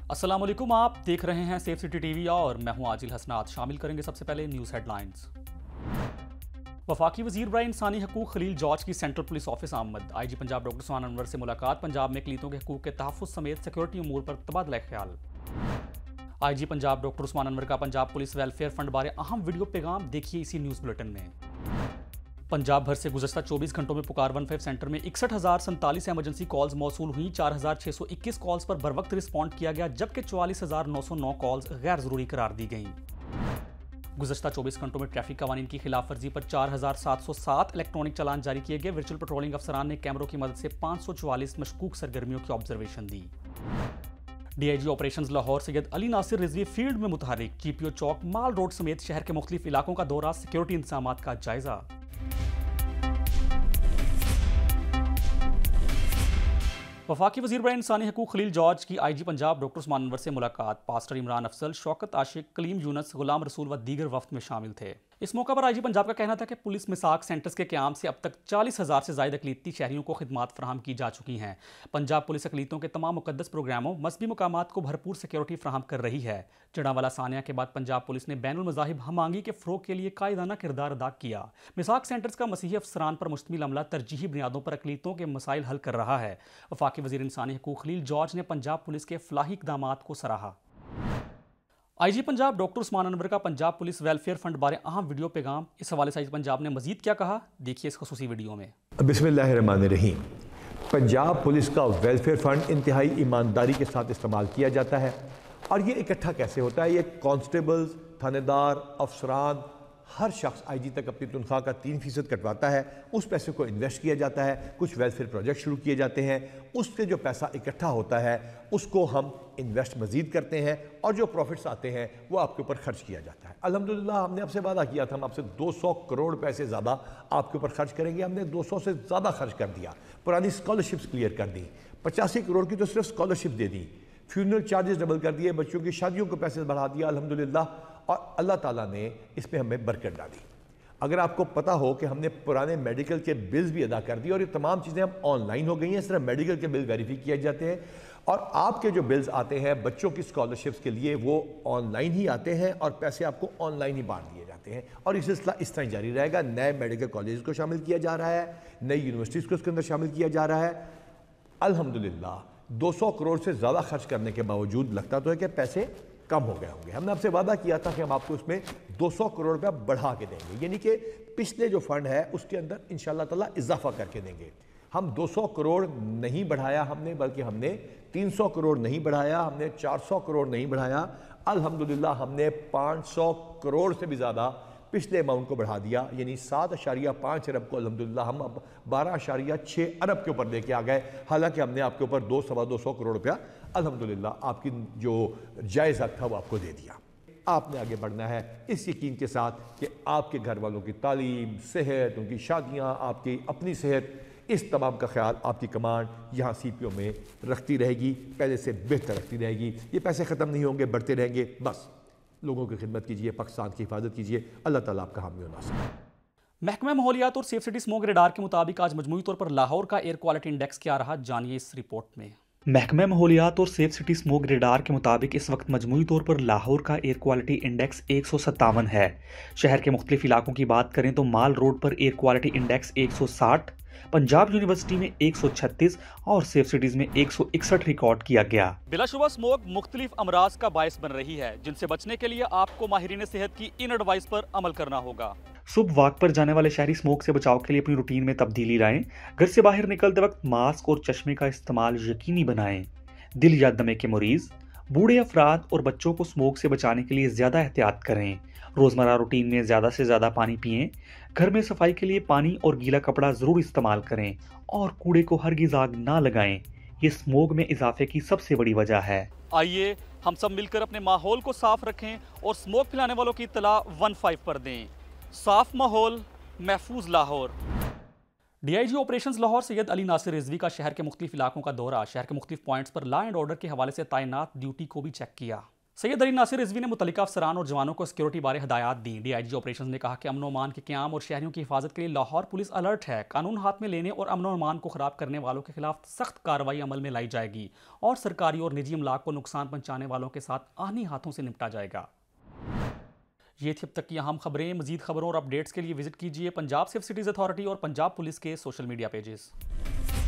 अस्सलाम वालेकुम, आप देख रहे हैं सेफ सिटी टीवी और मैं हूं आजिल हसनात। शामिल करेंगे सबसे पहले न्यूज़ हेडलाइंस। वफाकी वजीर बराए इंसानी हकूक खलील जॉर्ज की सेंट्रल पुलिस ऑफिस आमद। IG पंजाब डॉक्टर उस्मान अनवर से मुलाकात। पंजाब में अकलीतों के हकूक के तहफ़्फ़ुज़ समेत सिक्योरिटी उमूर पर तबादला ख्याल। IG पंजाब डॉक्टर उस्मान अनवर का पंजाब पुलिस वेलफेयर फंड बारे अहम वीडियो पैगाम देखिए इसी न्यूज़ बुलेटिन में। पंजाब भर से गुज़श्ता 24 घंटों में पुकार 15 सेंटर में 61,047 एमरजेंसी कॉल्स मौसूल हुई। 4,621 कॉल्स पर बर वक्त रिस्पॉन्ड किया गया, जबकि 44,909 कॉल्स गैर ज़रूरी करार दी गईं। गुज़श्ता 24 घंटों में ट्रैफिक कवानीन की खिलाफ वर्जी पर 4,707 इलेक्ट्रॉनिक चालान जारी किए गए। वर्चुअल पेट्रोलिंग अफसरान ने कैमरों की मदद से 544 मशकूक सरगर्मियों की ऑब्जर्वेशन दी। DIG operations Lahore Syed Ali Nasir Rizvi field में मुतहरिक। GPO चौक, माल रोड समेत शहर के मुख्तलिफ इलाकों का दौरा, सिक्योरिटी इंतजामात का जायजा। वफाकी वज़ीर बराए इंसानी हकूक खलील जॉर्ज की IG पंजाब डॉक्टर उस्मान अनवर से मुलाकात। पास्टर इमरान अफजल, शौकत आशिक, कलीम यूनस, गुलाम रसूल व दीगर वफ्द में शामिल थे। इस मौका पर IG पंजाब का कहना था कि पुलिस मिसाक सेंटर्स के क़याम से अब तक 40,000 से ज़ायद अकलीती शहरियों को खिदमात फराहम की जा चुकी हैं। पंजाब पुलिस अकलीतों के तमाम मुकद्दस प्रोग्रामों, मजहबी मकामात को भरपूर सिक्योरिटी फराहम कर रही है। जड़ावाला सानिया के बाद पंजाब पुलिस ने बैनुल मज़ाहिब हमांगी के फ़रोग़ के लिए कायदाना किरदार अदा किया। मिसाक सेंटर्स का मसीही अफसरान पर मुश्तमिल अमला तरजीही बुनियादों पर अकलीतों के मसाइल हल कर रहा है। वफाकी वज़ीर इंसानी हकूक खलील जॉर्ज ने पंजाब पुलिस के फलाही इक़दामात को सराहा। IG पंजाब डॉक्टर उस्मान अनवर का पंजाब पुलिस वेलफेयर फंड बारे अहम वीडियो पैगाम। इस हवाले से IG पंजाब ने मजीद क्या कहा, देखिए इस खसूसी वीडियो में। बिस्मिल्लाहिर्रहमानिर्रहीम। पंजाब पुलिस का वेलफेयर फंड इंतहाई ईमानदारी के साथ इस्तेमाल किया जाता है। और ये इकट्ठा कैसे होता है? ये कांस्टेबल्स, थानेदार, अफसरान, हर शख्स IG तक अपनी तनख्वाह का 3% कटवाता है। उस पैसे को इन्वेस्ट किया जाता है, कुछ वेलफेयर प्रोजेक्ट शुरू किए जाते हैं। उससे जो पैसा इकट्ठा होता है उसको हम इन्वेस्ट मज़ीद करते हैं और जो प्रॉफिट्स आते हैं वो आपके ऊपर खर्च किया जाता है। अल्हम्दुलिल्लाह हमने आपसे वादा किया था, हम आपसे 200 करोड़ पैसे ज़्यादा आपके ऊपर खर्च करेंगे। हमने 200 से ज़्यादा खर्च कर दिया। पुरानी स्कॉलरशिप्स क्लियर कर दी, 85 करोड़ की तो सिर्फ स्कॉलरशिप दे दी, फ्यूनरल चार्जेस डबल कर दिए, बच्चों की शादियों को पैसे बढ़ा दिया अल्हम्दुलिल्लाह। और अल्लाह ताला ने इसमें हमें बरकत डाली। अगर आपको पता हो कि हमने पुराने मेडिकल के बिल्स भी अदा कर दिए और ये तमाम चीज़ें अब ऑनलाइन हो गई हैं। सिर्फ मेडिकल के बिल वेरीफाई किए जाते हैं और आपके जो बिल्स आते हैं बच्चों की स्कॉलरशिप्स के लिए वो ऑनलाइन ही आते हैं और पैसे आपको ऑनलाइन ही बांट दिए जाते हैं। और ये सिलसिला इस तरह जारी रहेगा। नए मेडिकल कॉलेज को शामिल किया जा रहा है, नई यूनिवर्सिटीज़ को उसके अंदर शामिल किया जा रहा है। अल्हम्दुलिल्लाह 200 करोड़ से ज़्यादा खर्च करने के बावजूद लगता तो है कि पैसे कम हो गए होंगे। हमने आपसे वादा किया था कि हम आपको उसमें 200 करोड़ रुपया बढ़ा के देंगे, यानी कि पिछले जो फंड है उसके अंदर इंशाअल्लाह ताला इजाफा करके देंगे। हम 200 करोड़ नहीं बढ़ाया हमने, बल्कि हमने 300 करोड़ नहीं बढ़ाया, हमने 400 करोड़ नहीं बढ़ाया। अल्हम्दुलिल्लाह हमने 500 करोड़ से भी ज़्यादा पिछले अमाउंट को बढ़ा दिया, यानी 7.5 अरब को अल्हम्दुलिल्लाह हम अब 12.6 अरब के ऊपर लेके आ गए। हालांकि हमने आपके ऊपर 200-225 करोड़ रुपया अल्हम्दुलिल्लाह आपकी जो जायज़ हक था वो आपको दे दिया। आपने आगे बढ़ना है इस यकीन के साथ कि आपके घर वालों की तालीम, सेहत, उनकी शादियाँ, आपकी अपनी सेहत, इस तमाम का ख्याल आपकी कमांड यहाँ CPO में रखती रहेगी, पहले से बेहतर रखती रहेगी। ये पैसे ख़त्म नहीं होंगे, बढ़ते रहेंगे। बस लोगों की खिदमत कीजिए, पाकिस्तान की हिफाजत कीजिए। अल्लाह ताला आपका हामी और नासिर। महकमा माहौलियात और सेफ सिटी स्मोक रेडार के मुताबिक आज मजमूई तौर पर लाहौर का एयर क्वालिटी इंडेक्स क्या रहा, जानिए इस रिपोर्ट में। महकमा माहौलियात और सेफ सिटी स्मोक रेडार के मुताबिक इस वक्त मजमूई तौर पर लाहौर का एयर क्वालिटी इंडेक्स 157 है। शहर के मुख्तलिफ इलाकों की बात करें तो माल रोड पर air quality index 160, Punjab university में 136 और सेफ सिटीज में 161 रिकॉर्ड किया गया। बिलाशुबा स्मोक मुख्तलिफ अमराज का बायस बन रही है, जिनसे बचने के लिए आपको माहिरीन सेहत की इन एडवाइस पर अमल करना होगा। सुबह वॉक पर जाने वाले शहरी स्मोक से बचाव के लिए अपनी रूटीन में तब्दीली लाएं। घर से बाहर निकलते वक्त मास्क और चश्मे का इस्तेमाल यकीनी बनाएं। दिल या दमे के मरीज, बूढ़े अफराद और बच्चों को स्मोक से बचाने के लिए ज्यादा एहतियात करें। रोजमर्रा रूटीन में ज्यादा से ज्यादा पानी पिएं। घर में सफाई के लिए पानी और गीला कपड़ा जरूर इस्तेमाल करें और कूड़े को हरगिज़ आग ना लगाएं। ये स्मोक में इजाफे की सबसे बड़ी वजह है। आइए हम सब मिलकर अपने माहौल को साफ रखें और स्मोक फैलाने वालों की इत्तला 15 पर दें। साफ माहौल, महफूज लाहौर। DIG ऑपरेशंस लाहौर सैयद अली नासिर रिजवी का शहर के मुख्तलिफ इलाकों का दौरा। शहर के मुख्तलिफ पॉइंट्स पर लॉ एंड ऑर्डर के हवाले से तैनात ड्यूटी को भी चेक किया। सैयद अली नासिर रिजवी ने मुतल्लिका अफसरान और जवानों को सिक्योरिटी बारे हदायत दी। DIG ऑपरेशन ने कहा कि अमन अमान के क़याम और शहरियों की हिफाजत के लिए लाहौर पुलिस अलर्ट है। कानून हाथ में लेने और अमन अमान को ख़राब करने वालों के खिलाफ सख्त कार्रवाई अमल में लाई जाएगी और सरकारी और निजी अमलाक को नुकसान पहुँचाने वालों के साथ आनी हाथों से निपटा जाएगा। ये थी अब तक की अहम खबरें। मजीद खबरों और अपडेट्स के लिए विजिट कीजिए पंजाब सेफ सिटीज़ अथॉरिटी और पंजाब पुलिस के सोशल मीडिया पेजेस।